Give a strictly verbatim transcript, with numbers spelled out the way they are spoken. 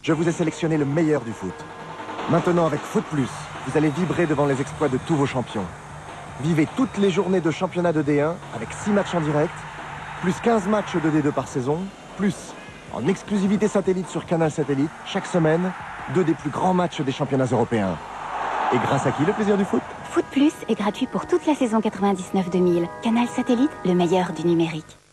Je vous ai sélectionné le meilleur du foot. Maintenant, avec Foot Plus, vous allez vibrer devant les exploits de tous vos champions. Vivez toutes les journées de championnat de D un avec six matchs en direct, plus quinze matchs de D deux par saison, plus, en exclusivité satellite sur Canal Satellite, chaque semaine, deux des plus grands matchs des championnats européens. Et grâce à qui le plaisir du foot? Foot Plus est gratuit pour toute la saison quatre-vingt-dix-neuf deux mille. Canal Satellite, le meilleur du numérique.